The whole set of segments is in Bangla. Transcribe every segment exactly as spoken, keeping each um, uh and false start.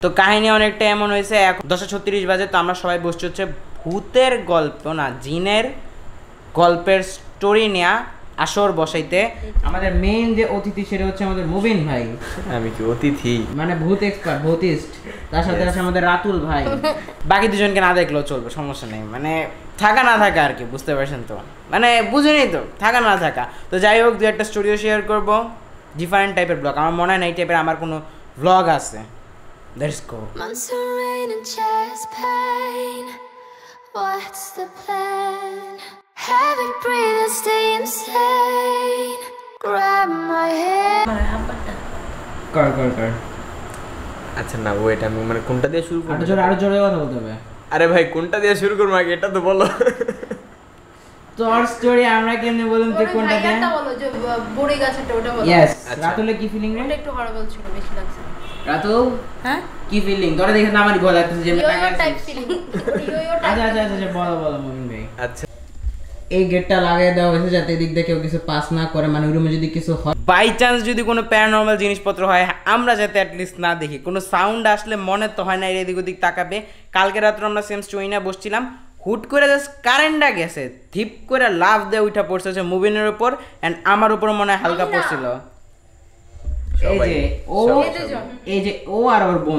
তো কাহিনী অনেকটা এমন হয়েছে, এখন দশটা ছত্রিশ বাজে, তো আমরা সবাই বসছি হচ্ছে ভূতের গল্প না জিনের গল্পের স্টোরি নেয়া আসর বসাইতে। আমাদের মেইন যে অতিথি সেটা হচ্ছে আমাদের মুবিন ভাই। আমি কি অতিথি মানে ভূত এক্সপার্ট, ভূতিস্ট। তার সাথে আছে আমাদের রাতুল ভাই। বাকি দুজনকে না দেখলেও চলবে, সমস্যা নেই, মানে থাকা না থাকা আর কি, বুঝতে পারছেন তো, মানে বুঝেনি তো, থাকা না থাকা। তো যাই হোক, দু একটা স্টোরিও শেয়ার করবো, ডিফারেন্ট টাইপের ব্লগ। আমার মনে হয় না এই টাইপের আমার কোনো ব্লগ আছে। Let's go. Months of rain and chest pain. What's the plan? Heavy breathing, stay insane. Grab my hand. কর কর কর। আচ্ছা না ওয়েট, আমি মানে কোনটা দিয়ে শুরু করব? আরো জোরে আরো জোরে কথা বলতে হবে। আরে ভাই কোনটা দিয়ে শুরু করব আগে এটা তো বলো। তোর স্টোরি আমরা কেমনে বলুন, তুই কোনটা দিয়ে? এটা বলো যে বড়ি গাছটা, ওটা বলো। ইয়েস। রাতুলে কি ফিলিং রে? ওটা একটু হরবল ছিল, বেশি লাগছে। রাতুল হ্যাঁ কি ফিলিং? তোরা দেখে না আমারই ভয় লাগতেছে যে ইয়ো টাকা টাইপ ফিলিং, ইয়ো টাইপ। আচ্ছা আচ্ছা আচ্ছা বলো বলো মুমিন ভাই। আচ্ছা এই গেটটা লাগিয়ে দেওয়া হয়েছে যাতে এদিক দিয়ে কেউ কিছু পাস না করে, মানে রুমে যদি কিছু হয়, বাই চান্স যদি কোনো প্যারানর্মাল জিনিসপত্র হয়, আমরা যাতে অ্যাটলিস্ট না দেখি। কোনো সাউন্ড আসলে মনে তো হয় না এদিক ওদিক তাকাবে। কালকে রাত্রে আমরা সেম স্টোরিনা বসছিলাম, হুট করে জাস্ট কারেন্টটা গেছে, ধিপ করে লাভ দিয়ে উঠা পড়ছে হচ্ছে মুবিনের উপর, অ্যান্ড আমার উপর মনে হয় হালকা পড়ছিল। এই যে ও এই যে ও আর ওর বোন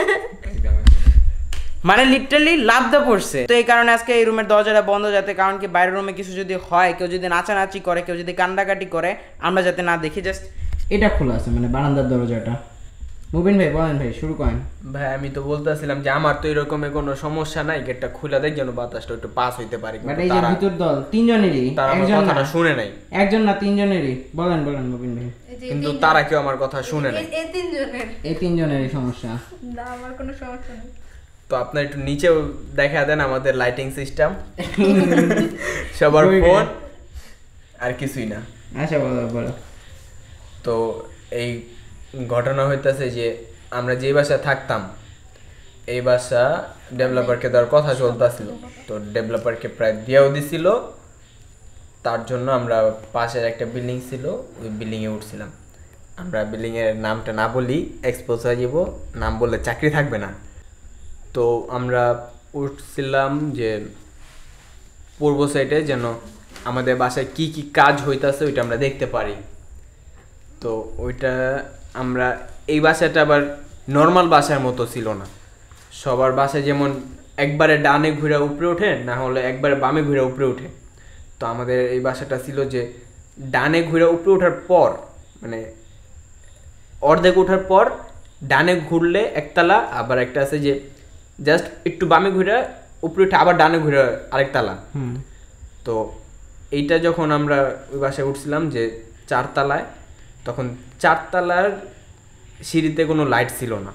মানে লিটারালি লাভ দা পড়ছে। তো এই কারণে আজকে এই রুমের দরজাটা বন্ধ, যাতে কারণ কি বাইরের রুমে কিছু যদি হয়, কেউ যদি নাচানাচি করে, কেউ যদি কান্দাকাটি করে, আমরা যাতে না দেখি। জাস্ট এটা খোলা আছে, মানে বারান্দার দরজাটা। মুবিন ভাই বলেন ভাই, শুরু করেন ভাই। আমি তো বলতেছিলাম যে আমার তো এরকমের কোনো সমস্যা নাই, গেটটা খুলে দেয় যেন বাতাসটা একটু পাস হইতে পারে। বাট এই যে ভিতর দল তিনজনেরই, একজন কথাটা শুনে নাই, একজন না তিনজনেরই। বলেন বলেন মুবিন ভাই। কিন্তু তারা কেউ আমার কথা শুনে নাই। এই তিনজনের এই তিনজনেরই সমস্যা। না, আমার কোনো সমস্যা নেই। তো আপনার একটু নিচেও দেখা দেন আমাদের লাইটিং সিস্টেম, সবার ফোন আর কিছুই না। আচ্ছা বলো বলো। তো এই ঘটনা হইতেছে যে আমরা যে বাসায় থাকতাম, এই বাসা ডেভেলপারকে দেওয়ার কথা চলতেছিল। তো ডেভেলপারকে প্রায় দিয়েও দিছিল, তার জন্য আমরা পাশের একটা বিল্ডিং ছিল, ওই বিল্ডিংয়ে উঠছিলাম। আমরা বিল্ডিংয়ের নামটা না বলি, এক্সপোজ হয়ে যাব, নাম বললে চাকরি থাকবে না। তো আমরা উঠছিলাম যে পূর্ব সাইডে, যেন আমাদের বাসায় কি কি কাজ হইতাছে ওইটা আমরা দেখতে পারি। তো ওইটা আমরা, এই বাসাটা আবার নর্মাল বাসার মতো ছিল না। সবার বাসায় যেমন একবারে ডানে ঘুরে উপরে ওঠে, না হলে একবারে বামে ঘুরে উপরে ওঠে। তো আমাদের এই বাসাটা ছিল যে ডানে ঘুরে উপরে ওঠার পর, মানে অর্ধেক ওঠার পর ডানে ঘুরলে একতলা, আবার একটা আছে যে জাস্ট একটু বামে ঘুরে উপরে উঠে আবার ডানে ঘুরে আরেকতলা। তো এইটা যখন আমরা ওই বাসায় উঠছিলাম যে চারতলায়, তখন চারতলার সিঁড়িতে কোনো লাইট ছিল না।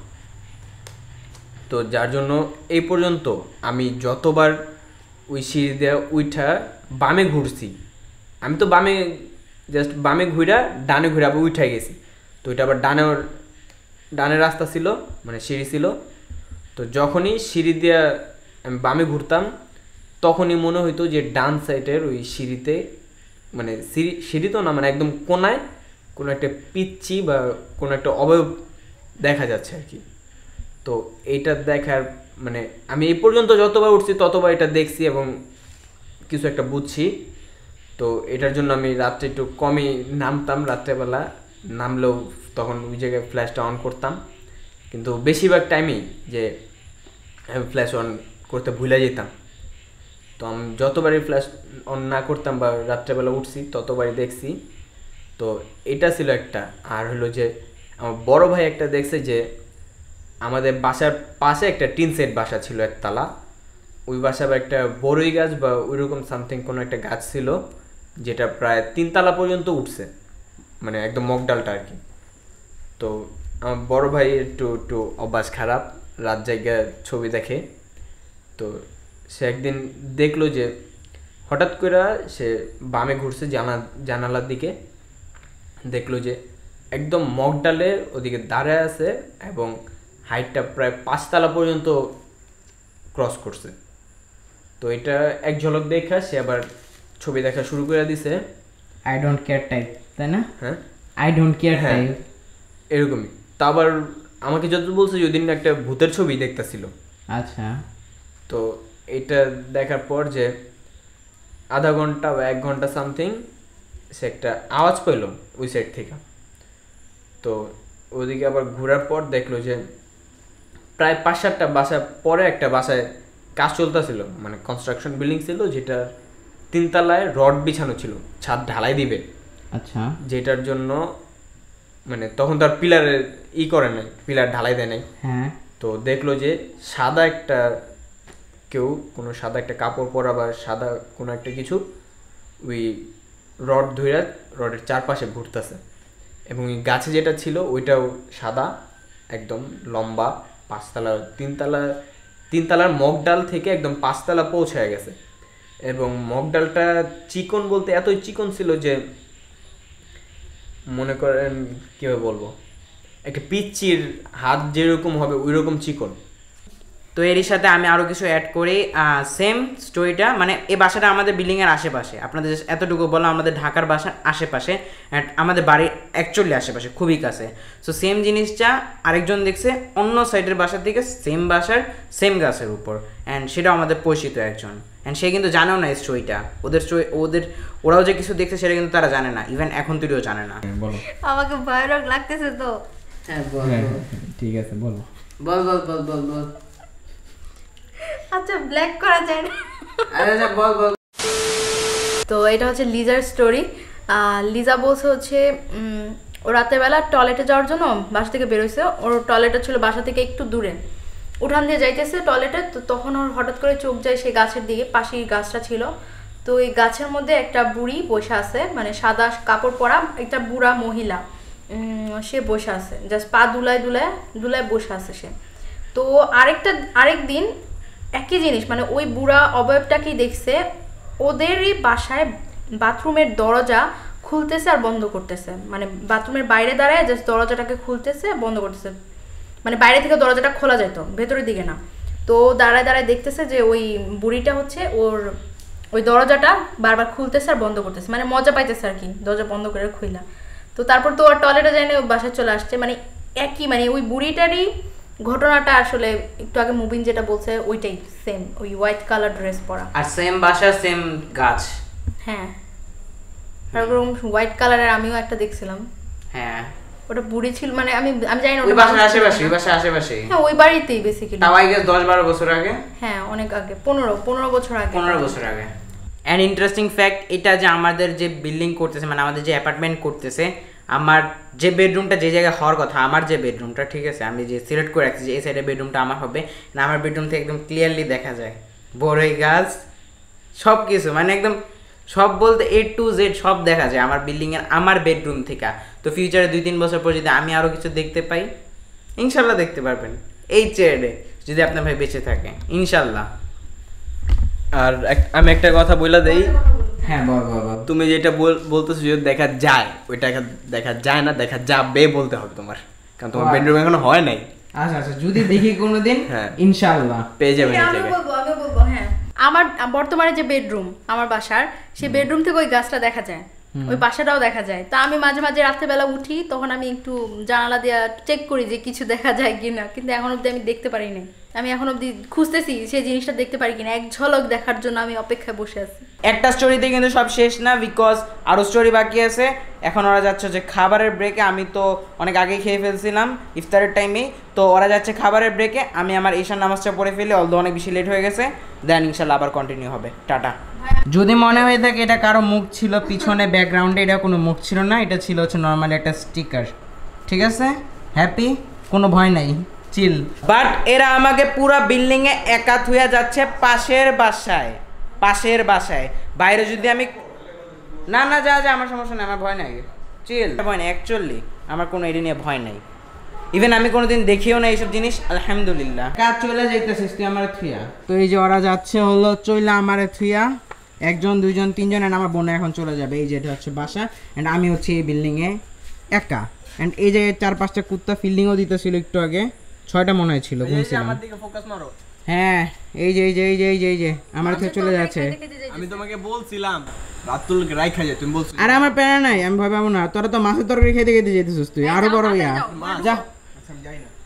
তো যার জন্য এই পর্যন্ত আমি যতবার ওই সিঁড়ি দিয়ে উঠা বামে ঘুরছি, আমি তো বামে জাস্ট বামে ঘুরা ডানে ঘুরে আবার উঠে গেছি। তো ওইটা আবার ডানে ডানের রাস্তা ছিল, মানে সিঁড়ি ছিল। তো যখনই সিঁড়ি দিয়ে আমি বামে ঘুরতাম, তখনই মনে হইতো যে ডান সাইডের ওই সিঁড়িতে, মানে সিঁড়ি সিঁড়ি তো না, মানে একদম কোনায় কোনো একটা পিচ্ছি বা কোনো একটা অবয়ব দেখা যাচ্ছে আর কি। তো এইটা দেখার, মানে আমি এই পর্যন্ত যতবার উঠছি ততবার এটা দেখছি এবং কিছু একটা বুঝছি। তো এটার জন্য আমি রাত্রে একটু কমই নামতাম, রাত্রেবেলা নামলেও তখন ওই জায়গায় ফ্ল্যাশটা অন করতাম। কিন্তু বেশিরভাগ টাইমই যে আমি ফ্ল্যাশ অন করতে ভুলে যেতাম। তো আমি যতবারই ফ্ল্যাশ অন না করতাম বা রাত্রেবেলা উঠছি ততবারই দেখছি। তো এটা ছিল একটা। আর হলো যে আমার বড় ভাই একটা দেখছে যে আমাদের বাসার পাশে একটা টিন সেট বাসা ছিল একতলা, ওই বাসা বা একটা বড়ই গাছ বা ওইরকম সামথিং কোনো একটা গাছ ছিল, যেটা প্রায় তিনতলা পর্যন্ত উঠছে, মানে একদম মগডালটা আর কি। তো আমার বড় ভাই একটু একটু অভ্যাস খারাপ, রাত জায়গায় ছবি দেখে। তো সে একদিন দেখলো যে হঠাৎ করে সে বামে ঘুরছে জানা জানালার দিকে, দেখলো যে একদম মগডালের ওদিকে দাঁড়ায় আছে এবং হাইটটা প্রায় পাঁচতলা পর্যন্ত ক্রস করছে। তো এটা এক ঝলক দেখা সে আবার ছবি দেখা শুরু করে দিছে। আই ডোন্ট কেয়ার টাইপ, তাই না? হ্যাঁ আই ডোন্ট কেয়ার টাইপ এরকমই। তা আবার আমাকে যত বলছে যে ওই দিন একটা ভূতের ছবি দেখতেছিল। আচ্ছা, তো এটা দেখার পর যে আধা ঘন্টা বা এক ঘন্টা সামথিং সে একটা আওয়াজ পেল ওই সাইড থেকে। তো ওইদিকে আবার ঘোরার পর দেখলো যে প্রায় পাঁচ সাতটা বাসা পরে একটা বাসায় কাজ চলতেছিল, মানে কনস্ট্রাকশন বিল্ডিং ছিল, যেটা তিনতলায় রড বিছানো ছিল, ছাদ ঢালাই দিবে। আচ্ছা, যেটার জন্য মানে তখন তার পিলারের ই করে নাই, পিলার ঢালাই দেয় নাই। হ্যাঁ, তো দেখলো যে সাদা একটা কেউ কোনো সাদা একটা কাপড় পরা বা সাদা কোনো একটা কিছু ওই রড ধরে রডের চারপাশে ঘুরতেছে, এবং এই গাছে যেটা ছিল ওইটাও সাদা, একদম লম্বা, পাঁচতলা তিনতলা তিনতলার মগডাল থেকে একদম পাঁচতলা পৌঁছায় গেছে। এবং মগডালটা চিকন বলতে এতই চিকন ছিল যে মনে করেন কীভাবে বলবো, একটা পিচ্চির হাত যেরকম হবে ওই রকম চিকন। তো এরই সাথে আমি আরও কিছু অ্যাড করি। সেম স্টোরিটা, মানে এই বাসাটা আমাদের বিল্ডিংয়ের আশেপাশে, আপনাদের just এতটুকু বললাম আমাদের ঢাকার বাসার আশেপাশে, অ্যান্ড আমাদের বাড়ির অ্যাকচুয়ালি আশেপাশে, খুবই কাছে। সো সেম জিনিসটা আরেকজন দেখছে অন্য সাইডের বাসার থেকে, সেম বাসার সেম গাছের উপর, অ্যান্ড সেটাও আমাদের পরিচিত একজন, অ্যান্ড সে কিন্তু জানেও না এই স্টোরিটা। ওদের স্টোরি ওদের ওরাও যে কিছু দেখছে সেটা কিন্তু তারা জানে না, ইভেন এখন তুইও জানে না। বলো। আমাকে ভয়ানক লাগতেছে তো। হ্যাঁ বল, ঠিক আছে বলো। বল বল বল বল বল আচ্ছা, ব্ল্যাক করা যায় না। আচ্ছা বল বল। তো এটা হচ্ছে লিজার স্টোরি। লিজা বলছে হচ্ছে উম, ও রাতের বেলা টয়লেটে যাওয়ার জন্য বাসা থেকে বেরোইছে। ওর টয়লেটটা ছিল বাসা থেকে একটু দূরে, উঠান দিয়ে যাইতেছে টয়লেটে। তো তখন ওর হঠাৎ করে চোখ যায় সেই গাছের দিকে, পাশেই গাছটা ছিল। তো এই গাছের মধ্যে একটা বুড়ি বসে আছে, মানে সাদা কাপড় পরা একটা বুড়া মহিলা, সে বসে আছে, জাস্ট পা দুলায় দুলায় দুলায় বসে আছে সে। তো আরেকটা আরেক দিন একই জিনিস, মানে ওই বুড়া অবয়বটাকেই দেখছে ওদেরই বাসায় বাথরুমের দরজা খুলতেছে আর বন্ধ করতেছে, মানে বাথরুমের বাইরে দাঁড়ায় জাস্ট দরজাটাকে খুলতেছে বন্ধ করতেছে, মানে বাইরে থেকে দরজাটা খোলা যেত, ভেতরের দিকে না। তো দাঁড়ায় দাঁড়ায় দেখতেছে যে ওই বুড়িটা হচ্ছে ওর ওই দরজাটা বারবার খুলতেছে আর বন্ধ করতেছে, মানে মজা পাইতেছে আর কি, দরজা বন্ধ করে খুইলা। তো তারপর তো ওর টয়লেটে যায়নি, ও বাসায় চলে আসছে, মানে একই, মানে ওই বুড়িটারই ঘটনাটা আসলে একটু আগে মুবিন যেটা বলছে ওইটাই সেম, ওই হোয়াইট কালার ড্রেস পরা আর সেম বাসা সেম গাছ। হ্যাঁ, আর ওরকম হোয়াইট কালারের আমিও একটা দেখছিলাম। হ্যাঁ, ওটা বুড়ি ছিল, মানে আমি আমি জানি না ওই ওটা বাসার মানুষ আশেপাশে, ছিল ওই না। বাসার আশেপাশে। হ্যাঁ, ওই বাড়িতেই বেসিক্যালি। তাও আই গেস দশ বারো বছর আগে। হ্যাঁ, অনেক আগে, পনেরো পনেরো বছর আগে। পনেরো বছর আগে। অ্যান্ড ইন্টারেস্টিং ফ্যাক্ট এটা যে আমাদের যে বিল্ডিং করতেছে, মানে আমাদের যে অ্যাপার্টমেন্ট করতেছে, আমার যে বেডরুমটা যে জায়গায় হওয়ার কথা, আমার যে বেডরুমটা, ঠিক আছে, আমি যে সিলেক্ট করে রাখছি যে এই সাইডে বেডরুমটা আমার হবে না, আমার বেডরুম থেকে একদম ক্লিয়ারলি দেখা যায় বড়ই গাছ, সব কিছু, মানে একদম সব বলতে এ টু জেড সব দেখা যায় আমার বিল্ডিংয়ের, আমার বেডরুম থেকে। তো ফিউচারে দুই তিন বছর পর যদি আমি আরও কিছু দেখতে পাই, ইনশাল্লাহ দেখতে পারবেন এই চেয়ারে, যদি আপনার ভাই বেঁচে থাকে, ইনশাল্লাহ। আর এক- আমি একটা কথা বলে দেই, হ্যাঁ বল বল বল। তুমি যেটা বল- বলতেছো যদি দেখা যায়, ওইটা দেখা যায় না, দেখা যাবে বলতে হবে তোমার, কারণ তোমার Wow. বেডরুম এখনো হয় নাই। আচ্ছা আচ্ছা, যদি দেখি কোনোদিন, হ্যাঁ। ইনশাআল্লাহ পেয়ে যাবেন এই আমিও জায়গায়। বলবো আমিও বলবো হ্যাঁ, আমার বর্তমানে যে বেডরুম আমার বাসার, সেই বেডরুম থেকে ওই গাছটা দেখা যায়, ওই বাসাটাও দেখা যায়। তা আমি মাঝে মাঝে রাত্রেবেলা উঠি, তখন আমি একটু জানালা দিয়ে চেক করি যে কিছু দেখা যায় কিনা, কিন্তু এখন অব্দি আমি দেখতে পারি নাই। আমি এখন অব্দি খুঁজতেছি সেই জিনিসটা দেখতে পারি কিনা, এক ঝলক দেখার জন্য আমি অপেক্ষায় বসে আছি। একটা স্টোরিতে কিন্তু সব শেষ না, বিকজ আরও স্টোরি বাকি আছে। এখন ওরা যাচ্ছে যে খাবারের ব্রেকে, আমি তো অনেক আগেই খেয়ে ফেলছিলাম ইফতারের টাইমেই, তো ওরা যাচ্ছে খাবারের ব্রেকে, আমি আমার ঈশান নামাজটা পড়ে ফেলি, অলদো অনেক বেশি লেট হয়ে গেছে। দেন ইনশাল্লাহ আবার কন্টিনিউ হবে, টাটা। যদি মনে হয়ে থাকে এটা কারো মুখ ছিল পিছনে ব্যাকগ্রাউন্ডে, এটা কোনো মুখ ছিল না, এটা ছিল হচ্ছে নর্মালি একটা স্টিকার, ঠিক আছে? হ্যাপি, কোনো ভয় নাই, চিল। বাট এরা আমাকে পুরো বিল্ডিংয়ে একা থুয়া যাচ্ছে পাশের বাসায়, পাশের বাসায়। বাইরে যদি আমি না না যা যা, আমার সমস্যা নেই, আমার ভয় নাই, চিল, ভয় নেই, অ্যাকচুয়ালি আমার কোনো এটি নিয়ে ভয় নাই। ইভেন আমি কোনোদিন দেখিও না এইসব জিনিস, আলহামদুলিল্লাহ। কাজ চলে যাইতেছিস তুই আমার থুয়া। তো এই যে ওরা যাচ্ছে হলো চইলা আমারে থুয়া, একজন দুইজন তিনজন, অ্যান্ড আমার বোন এখন চলে যাবে। এই যে এটা হচ্ছে বাসা, অ্যান্ড আমি হচ্ছে এই বিল্ডিংয়ে একা, অ্যান্ড এই যে চার পাঁচটা কুত্তা ফিল্ডিংও দিতেছিল একটু আগে, ছয়টা মনে হয় ছিল, ঘুমছিলাম। হ্যাঁ, এই যে এই যে এই যে এই যে এই যে আমার থেকে চলে যাচ্ছে। আমি তোমাকে বলছিলাম রাতুল রাইখা যায়, তুমি বলছো। আরে আমার প্যারা নাই, আমি ভয় পাবো না। তোরা তো মাছের তরকারি খেতে খেতে যেতেছিস তুই, আরো বড় ইয়া, যা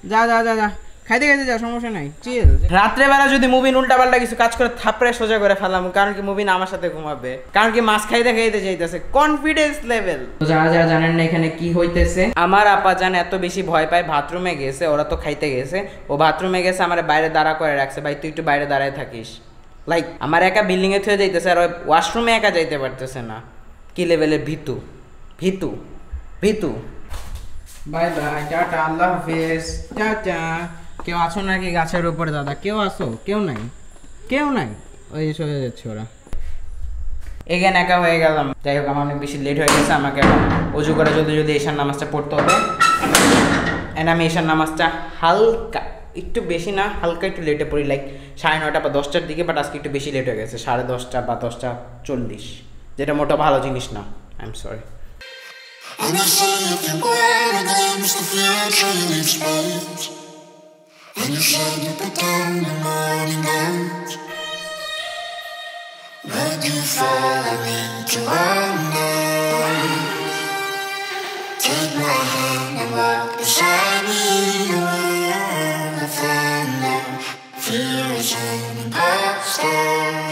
যা যা যা যা খাইতে খাইতে যা, সমস্যা নাই, চিল। রাত্রেবেলা যদি মুভিন উল্টাপাল্টা কিছু কাজ করে থাপড়ে সোজা করে ফেলাম, কারণ কি মুভিন আমার সাথে ঘুমাবে, কারণ কি মাছ খাইতে খাইতে যাইতেছে, কনফিডেন্স লেভেল। যারা যারা জানেন না এখানে কি হইতেছে, আমার আপা জান এত বেশি ভয় পায়, বাথরুমে গেছে, ওরা তো খাইতে গেছে, ও বাথরুমে গেছে, আমার বাইরে দাঁড়া করে রাখছে, ভাই তুই একটু বাইরে দাঁড়ায় থাকিস। লাইক আমার একা বিল্ডিং এ থেকে যাইতেছে, আর ওয়াশরুমে একা যাইতে পারতেছে না। কি লেভেলের ভীতু ভীতু ভীতু। বাই বাই, টাটা, আল্লাহ হাফেজ, টাটা। কেউ আছো নাকি গাছের উপরে দাদা? কেউ আসো? কেউ নাই, কেউ নাই, ওই চলে যাচ্ছে ওরা। এখানে একা হয়ে গেলাম। যাই হোক, আমার অনেক বেশি লেট হয়ে গেছে, আমাকে এখন অজু করে যদি যদি ঈশান নামাজটা পড়তে হবে। এন্ড আমি ঈশান নামাজটা হালকা, একটু বেশি না, হালকা একটু লেটে পড়ি, লাইক সাড়ে নয়টা বা দশটার দিকে, বাট আজকে একটু বেশি লেট হয়ে গেছে, সাড়ে দশটা বা দশটা চল্লিশ, যেটা মোটা ভালো জিনিস না। I am sorry. And I say if you win against the future you expect, and you said you put down your morning out, would you follow me to wonder? Take my hand and walk beside me, the world of thunder, fear is an imposter.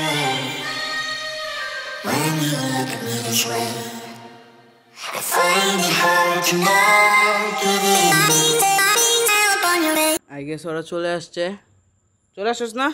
When you look at me this way, I find it hard to not give in. I guess ওরা চলে আসছে। চলে আসছিস না?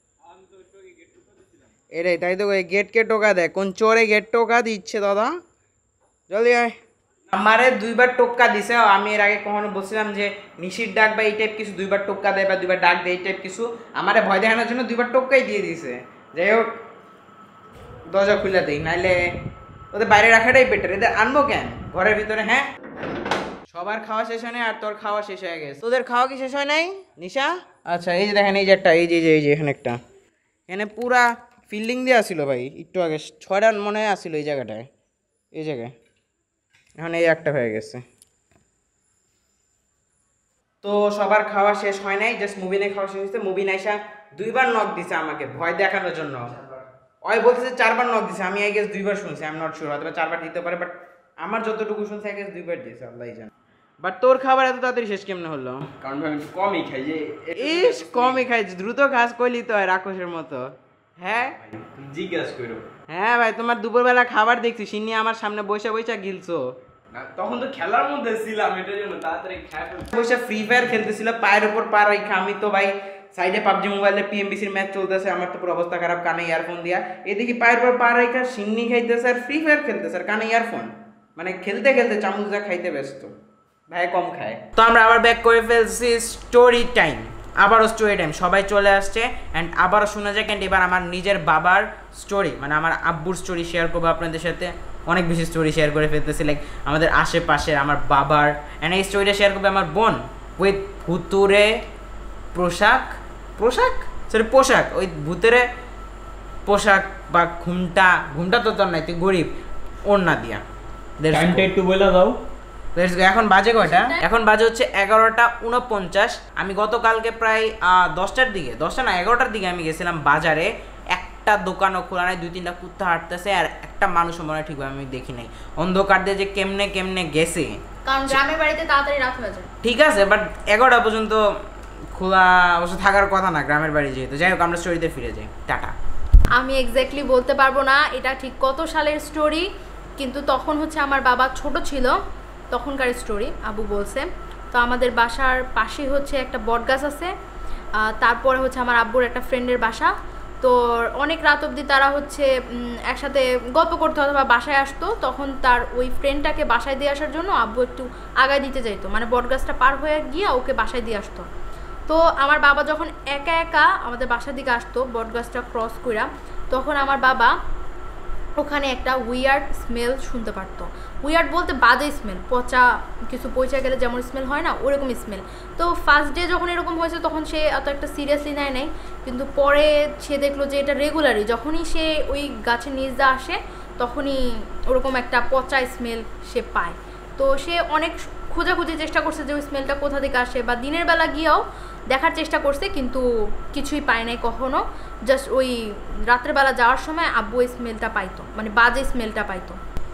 এটাই তাই তো, গেট কে টোকা দেয়, কোন চোরে গেট টোকা দিচ্ছে দাদা, জলদি আয়। আমারে দুইবার টোক্কা দিছে। আমি এর আগে কখনো বলছিলাম যে নিশির ডাক বা এই টাইপ কিছু দুইবার টোক্কা দেয় বা দুইবার ডাক দেয়, এই টাইপ কিছু আমারে ভয় দেখানোর জন্য দুইবার টোক্কাই দিয়ে দিছে। যাই হোক, দরজা খুলে দেই, নাইলে ওদের বাইরে রাখাটাই বেটার। এদের আনবো কেন ঘরের ভিতরে? হ্যাঁ, সবার খাওয়া শেষ হয় নাই, আর তোর খাওয়া শেষ হয়ে গেছে। তোদের খাওয়া কি শেষ হয় নাই নিশা? আচ্ছা, এই যে দেখেন, এই যে একটা, এই যে এই যে এখানে একটা, এখানে পুরা ফিল্ডিং দিয়ে আসছিল ভাই, একটু আগে ছয় রান মনে হয় আসছিল এই জায়গাটায়, এই জায়গায়। এখন এই একটা হয়ে গেছে। তো সবার খাওয়া শেষ হয় নাই, জাস্ট মুবিনে খাওয়া শেষ হয়েছে। মুবিন আইসা দুইবার নক দিছে আমাকে ভয় দেখানোর জন্য। ওই বলতেছে চারবার নক দিছে, আমি আই গেস দুইবার শুনছি, আই এম নট শিওর, হয়তো চারবার দিতে পারে, বাট আমার যতটুকু শুনছি আই গেস দুইবার দিয়েছে, আল্লাহই জানে। বাট তোর খাবার এত তাড়াতাড়ি শেষ কেমনে হলো? কারণ ভাই আমি কমই খাই, যে ইস কমই খাই, দ্রুত খাস কইলি তো হয় রাক্ষসের মতো। হ্যাঁ জিজ্ঞাসা করো। হ্যাঁ ভাই, তোমার দুপুরবেলা খাবার দেখছি, সিন্নি আমার সামনে বসে বসে গিলছো। তখন তো খেলার মধ্যে ছিলাম, এটার জন্য তাড়াতাড়ি খাই বসে ফ্রি ফায়ার খেলতেছিল, পায়ের উপর পা রেখে। আমি তো ভাই সাইডে পাবজি মোবাইলে পিএমবিসির ম্যাচ চলতেছে, আমার তো পুরো অবস্থা খারাপ, কানে ইয়ারফোন দিয়া। এদিকে পায়ের উপর পা রেখে সিন্নি খাইতেছে আর ফ্রি ফায়ার খেলতেছে, আর কানে ইয়ারফোন, মানে খেলতে খেলতে চামচ যা খাইতে ব্যস্ত। ভাই কম খায়। তো আমরা আবার ব্যাক করে ফেলছি স্টোরি টাইম, আবারও স্টোরি টাইম, সবাই চলে আসছে অ্যান্ড আবারও শোনা যায়। কিন্তু এবার আমার নিজের বাবার স্টোরি, মানে আমার আব্বুর স্টোরি শেয়ার করবো আপনাদের সাথে। অনেক বেশি স্টোরি শেয়ার করে ফেলতেছি, লাইক আমাদের আশেপাশের, আমার বাবার। অ্যান্ড এই স্টোরিটা শেয়ার করবে আমার বোন উইথ ভুতুরে পোশাক, পোশাক সরি পোশাক, ওই ভূতেরে পোশাক বা ঘুমটা, ঘুমটা তো তোর নাই, তুই গরিব, ওড়না দিয়া। টাইমটা একটু বলে দাও। এখন বাজে কয়টা? এখন বাজে হচ্ছে এগারোটা উনপঞ্চাশ। আমি গতকালকে প্রায় দশটার দিকে, দশটা না এগারোটার দিকে আমি গেছিলাম বাজারে। একটা দোকানও খোলা নাই, দুই তিনটা কুত্তা হাঁটতেছে, আর একটা মানুষও মনে হয় ঠিকভাবে আমি দেখি নাই। অন্ধকার দিয়ে যে কেমনে কেমনে গেছে, কারণ গ্রামের বাড়িতে তাড়াতাড়ি রাত হয়ে যায়। ঠিক আছে, বাট এগারোটা পর্যন্ত খোলা অবশ্য থাকার কথা না গ্রামের বাড়ি যেহেতু। যাই হোক, আমরা স্টোরিতে ফিরে যাই, টাটা। আমি এক্স্যাক্টলি বলতে পারবো না এটা ঠিক কত সালের স্টোরি, কিন্তু তখন হচ্ছে আমার বাবা ছোট ছিল, তখনকার স্টোরি আবু বলছে। তো আমাদের বাসার পাশেই হচ্ছে একটা বটগাছ আছে, তারপরে হচ্ছে আমার আব্বুর একটা ফ্রেন্ডের বাসা। তো অনেক রাত অবধি তারা হচ্ছে একসাথে গল্প করতে অথবা বাসায় আসতো। তখন তার ওই ফ্রেন্ডটাকে বাসায় দিয়ে আসার জন্য আব্বু একটু আগায় দিতে যাইতো, মানে বটগাছটা পার হয়ে গিয়ে ওকে বাসায় দিয়ে আসতো। তো আমার বাবা যখন একা একা আমাদের বাসার দিকে আসতো বটগাছটা ক্রস কইরা, তখন আমার বাবা ওখানে একটা উইয়ার্ড স্মেল শুনতে পারতো। উইয়ার্ড বলতে বাজে স্মেল, পচা কিছু পচা গেলে যেমন স্মেল হয় না, ওরকম স্মেল। তো ফার্স্ট ডে যখন এরকম হয়েছে তখন সে এত একটা সিরিয়াসলি নেয় নাই, কিন্তু পরে সে দেখলো যে এটা রেগুলারই, যখনই সে ওই গাছের নিচ দিয়ে আসে তখনই ওরকম একটা পচা স্মেল সে পায়। তো সে অনেক খোঁজাখুঁজি চেষ্টা করছে যে ওই স্মেলটা কোথা থেকে আসে, বা দিনের বেলা গিয়েও দেখার চেষ্টা করছে, কিন্তু কিছুই পায় নাই কখনো। জাস্ট ওই রাত্রেবেলা যাওয়ার সময় আব্বু ওই স্মেলটা পাইতো, মানে বাজে স্মেলটা পাইতো।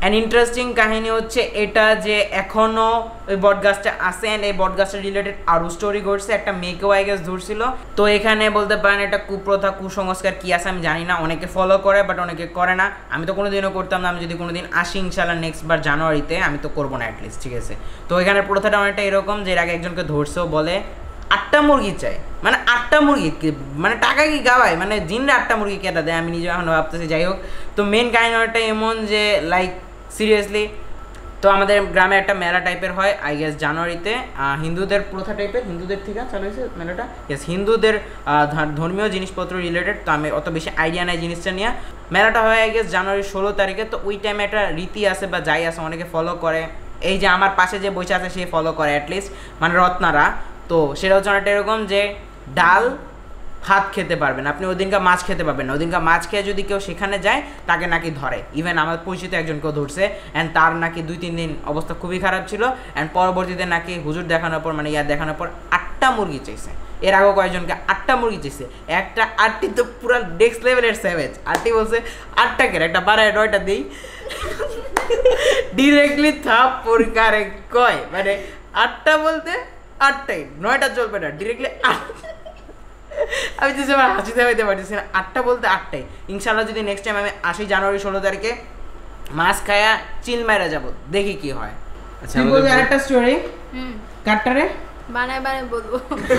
অ্যান্ড ইন্টারেস্টিং কাহিনী হচ্ছে এটা যে এখনো ওই বটগাছটা আছে অ্যান্ড এই বটগাছটা রিলেটেড আরও স্টোরি ঘটছে, একটা মেয়েকেও আই গেস ধরছিল। তো এখানে বলতে পারেন এটা কুপ্রথা কুসংস্কার কি আছে আমি জানি না, অনেকে ফলো করে বাট অনেকে করে না। আমি তো কোনোদিনও করতাম না, আমি যদি কোনোদিন আসি ইনশাল্লাহ নেক্সট বার জানুয়ারিতে আমি তো করবো না অ্যাটলিস্ট, ঠিক আছে। তো এখানে প্রথাটা অনেকটা এরকম যে এর আগে একজনকে ধরছেও, বলে আটটা মুরগি চাই, মানে আটটা মুরগি মানে টাকা কি গাওয়ায়, মানে জিনরা আটটা মুরগি কেটা দেয় আমি নিজে এখন ভাবতেছি। যাই হোক, তো মেন কাহিনী অনেকটা এমন যে লাইক সিরিয়াসলি তো আমাদের গ্রামে একটা মেলা টাইপের হয় আই গেস জানুয়ারিতে, হিন্দুদের প্রথা টাইপের, হিন্দুদের থেকে চালু হয়েছে মেলাটা, ইয়েস হিন্দুদের ধর্মীয় জিনিসপত্র রিলেটেড। তো আমি অত বেশি আইডিয়া নাই জিনিসটা নিয়ে। মেলাটা হয় আই গেস জানুয়ারি ষোলো তারিখে। তো ওই টাইমে একটা রীতি আছে বা যাই আছে, অনেকে ফলো করে। এই যে আমার পাশে যে বসে আছে সে ফলো করে অ্যাটলিস্ট, মানে রত্নারা। তো সেটা হচ্ছে অনেকটা এরকম যে ডাল ভাত খেতে পারবেন আপনি, ওই দিনকার মাছ খেতে পারবেন না। ওই দিনকার মাছ খেয়ে যদি কেউ সেখানে যায় তাকে নাকি ধরে, ইভেন আমার পরিচিত একজনকেও ধরছে অ্যান্ড তার নাকি দুই তিন দিন অবস্থা খুবই খারাপ ছিল অ্যান্ড পরবর্তীতে নাকি হুজুর দেখানোর পর মানে ইয়ার দেখানোর পর আটটা মুরগি চাইছে। এর আগেও কয়েকজনকে আটটা মুরগি চাইছে, একটা আটটি তো পুরো নেক্সট লেভেলের স্যাভেজ। আটটি বলছে আটটা কেন একটা বারায় নয়টা দিই, ডিরেক্টলি থাপ পরিকারে কয়, মানে আটটা বলতে আটটাই, নয়টা চলবে না, ডিরেক্টলি আট। আমি তো আমার হাসিতে হইতে পারতেছি না, আটটা বলতে আটটাই। ইনশাল্লাহ যদি নেক্সট টাইম আমি আসি জানুয়ারি ষোলো তারিখে মাছ খায়া চিল মাইরা যাবো, দেখি কি হয়। আচ্ছা তুই বলবি আরেকটা স্টোরি? হুম, কাটটারে বানায় বানায় বলবো।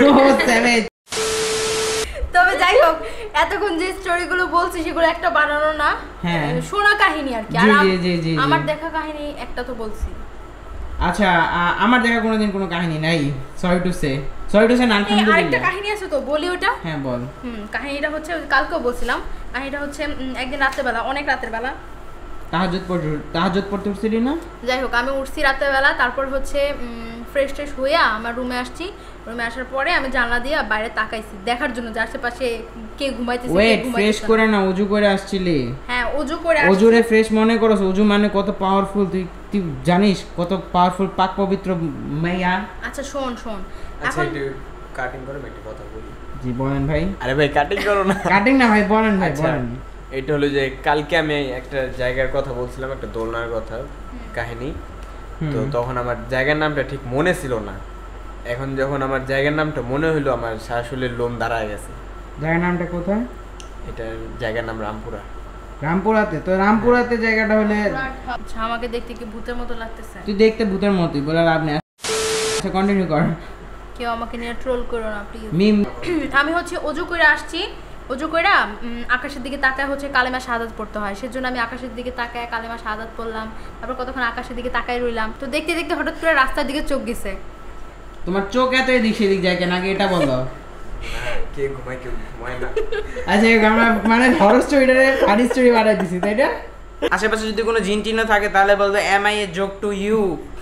তবে যাই হোক, এতক্ষণ যে স্টোরিগুলো বলছি সেগুলো একটা বানানো না, শোনা কাহিনী আর কি। আর আমার দেখা কাহিনী একটা তো বলছি। আচ্ছা, আমার দেখা কোনোদিন কোনো কাহিনী নাই, sorry to say sorry to say না। আরেকটা কাহিনী আছে তো, বলি ওটা। হ্যাঁ বল। হুম, কাহিনীটা হচ্ছে কালকেও বলছিলাম। কাহিনীটা হচ্ছে একদিন রাতের বেলা, অনেক রাতের বেলা, তাহাজ্জুদ পড়তে তাহাজ্জুদ পড়তে উঠছিলি না? যাই হোক, আমি উঠছি রাতের বেলা। তারপর হচ্ছে ফ্রেশ ট্রেশ হয়ে আমার রুমে আসছি। রুমে আসার পরে আমি জানলা দিয়ে বাইরে তাকাইছি দেখার জন্য যে আশেপাশে কে ঘুমাইতেছে। ওয়েট, ফ্রেশ করে না, ওযু করে আসছিলি? হ্যাঁ, ওযু করে আসছি। ওযুরে ফ্রেশ মনে করছ? ওযু মানে কত পাওয়ারফুল, তুই তুই জানিস কত পাওয়ারফুল, পাক পবিত্র মাইয়া। আচ্ছা শোন শোন, আচ্ছা একটু কাটিং করে একটা কথা বলি। জি বলেন ভাই। আরে ভাই কাটিং করো না। কাটিং না ভাই, বলেন ভাই বলেন। এটা হলো যে কালকে আমি একটা জায়গার কথা বলছিলাম, একটা দোলনার কথা কাহিনী। তো তখন আমার জায়গার নামটা ঠিক মনে ছিল না। এখন যখন আমার জায়গার নামটা মনে হইলো, আমার শাশুড়ির লোম দাঁড়ায় গেছে। জায়গার নামটা কোথায়? এটা জায়গার নাম রামপুরা। রামপুরাতে? তো রামপুরাতে জায়গাটা হলে আচ্ছা, আমাকে দেখতে কি ভূতের মতো লাগতেছে? তুই দেখতে ভূতের মতোই, বলে লাভ নেই। আচ্ছা কন্টিনিউ কর। কেউ আমাকে নিয়ে ট্রোল করো না প্লিজ। মিম। আমি হচ্ছে ওযু করে আসছি। ওযু করে আকাশের দিকে তাকায় হচ্ছে কালেমা শাহাদাত পড়তে হয়, সেজন্য আমি আকাশের দিকে তাকায় কালেমা শাহাদাত পড়লাম। তারপর কতক্ষণ আকাশের দিকে তাকায় রইলাম। তো দেখতে দেখতে হঠাৎ করে রাস্তার দিকে চোখ গেছে। তোমার চোখ এত এদিক সেদিক যায় কেন, আগে এটা বলো। কে ঘুমায় কেউ ঘুমায় না। আচ্ছা, আমরা মানে হরর স্টোরিটারে ফানি স্টোরি বানাই দিছি, তাই না? আশেপাশে যদি কোনো জিন টিন থাকে তাহলে বলবে am I a joke to you,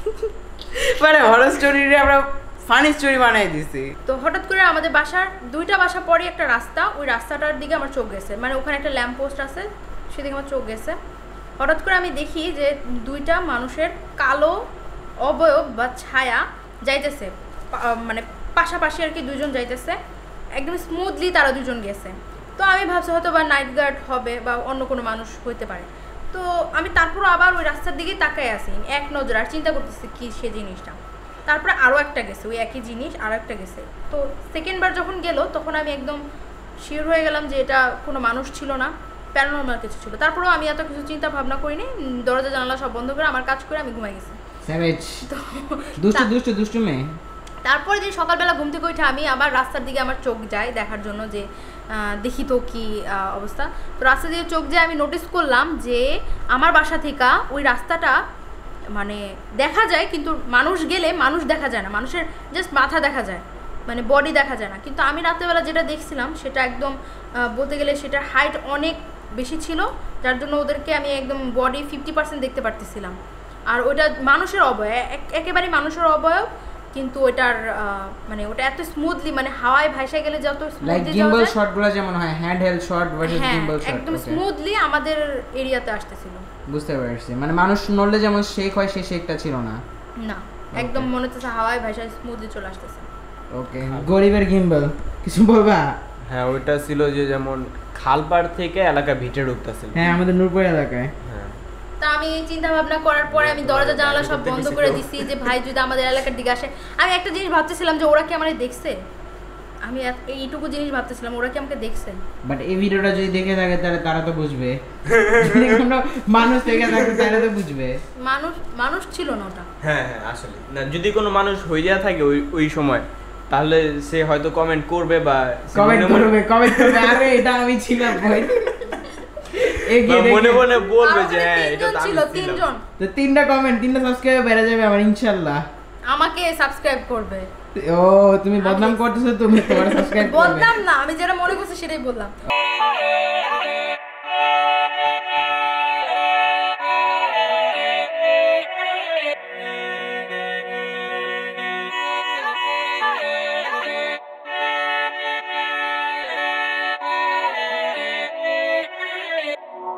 মানে হরর স্টোরিরে আমরা ফানি স্টোরি বানাই দিছি। তো হঠাৎ করে আমাদের বাসার দুইটা বাসা পরে একটা রাস্তা, ওই রাস্তাটার দিকে আমার চোখ গেছে। মানে ওখানে একটা ল্যাম্প পোস্ট আছে, সেদিকে আমার চোখ গেছে। হঠাৎ করে আমি দেখি যে দুইটা মানুষের কালো অবয়ব বা ছায়া যাইতেছে, মানে পাশাপাশি আর কি, দুজন যাইতেছে একদম স্মুথলি, তারা দুজন গেছে। তো আমি ভাবছি হয়তো বা নাইট গার্ড হবে বা অন্য কোনো মানুষ হইতে পারে। তো আমি তারপর আবার ওই রাস্তার দিকে তাকাই আসি এক নজর, আর চিন্তা করতেছি কি সে জিনিসটা। তারপরে আরও একটা গেছে, ওই একই জিনিস আরও একটা গেছে। তো সেকেন্ডবার যখন গেল তখন আমি একদম শিওর হয়ে গেলাম যে এটা কোনো মানুষ ছিল না, প্যারানর্মাল কিছু ছিল। তারপরেও আমি এত কিছু চিন্তা ভাবনা করিনি, দরজা জানালা সব বন্ধ করে আমার কাজ করে আমি ঘুমাই গেছি। দুষ্টু দুষ্টু দুষ্টু মেয়ে। তারপরে যে সকালবেলা ঘুম থেকে উঠে আমি আবার রাস্তার দিকে আমার চোখ যায় দেখার জন্য যে দেখি তো কি অবস্থা। তো রাস্তা দিয়ে চোখ যায়, আমি নোটিস করলাম যে আমার বাসা থেকে ওই রাস্তাটা মানে দেখা যায়, কিন্তু মানুষ গেলে মানুষ দেখা যায় না, মানুষের জাস্ট মাথা দেখা যায়, মানে বডি দেখা যায় না। কিন্তু আমি রাত্রেবেলা যেটা দেখছিলাম সেটা একদম বলতে গেলে সেটার হাইট অনেক বেশি ছিল, যার জন্য ওদেরকে আমি একদম বডি ফিফটি পার্সেন্ট দেখতে পারতেছিলাম। আর ওটা মানুষের অবয়ব, একেবারে মানুষের অবয়ব, কিন্তু ওটার মানে ওটা এত স্মুথলি, মানে হাওয়ায় ভাসে গেলে যত স্মুথলি গিম্বল শটগুলো যেমন হয়, hand held shot versus gimbal shot, একদম স্মুথলি আমাদের এরিয়াতে আসতেছিল। বুঝতে পারছি, মানে মানুষ নড়লে যেমন শেক হয় সেই শেকটা ছিল না। না, একদম মনে হচ্ছে হাওয়ায় ভাসে স্মুথলি চলে আসতেছে। ওকে, গরিবের গিম্বল কিছু বলবা? হ্যাঁ, ওইটা ছিল যে যেমন খালপাড় থেকে এলাকা ভিটে ঢুকতেছিল। হ্যাঁ, আমাদের নূরপুর এলাকায়। হ্যাঁ, তা আমি এই চিন্তা ভাবনা করার পরে আমি দরজা জানালা সব বন্ধ করে দিছি যে ভাই যদি আমাদের এলাকার দিকে আসে। আমি একটা জিনিস ভাবতেছিলাম যে ওরা কি আমারে দেখছে, আমি এত- এইটুকু জিনিস ভাবতেছিলাম ওরা কি আমাকে দেখছে। বাট এই ভিডিওটা যদি দেখে থাকে তাহলে তারা তো বুঝবে, যদি কোনো মানুষ দেখে থাকে তাহলে তো বুঝবে। মানুষ মানুষ ছিল না ওটা। হ্যাঁ হ্যাঁ আসলে না যদি কোনো মানুষ হইয়া থাকে ওই ওই সময় তাহলে সে হয়তো কমেন্ট করবে বা সে কমেন্ট মনে মনে- করবে, কমেন্ট করবে, আরে এটা আমি ছিলাম ভাই। বা এগিয়ে মনে দেখে- মনে বলবে আর যে ওখানে হ্যাঁ এটা তিনজন তো ছিল, আমি ছিলাম। তিনজন তো তিনটা কমেন্ট, তিনটা সাবস্ক্রাইব বেড়ে যাবে আমার ইনশাআল্লাহ। আমাকে সাবস্ক্রাইব করবে। ও তুমি বদনাম করতেছো, তুমি তোমার সাবস্ক্রাইব করবে। বললাম না, আমি যেটা মনে করছি সেটাই বললাম।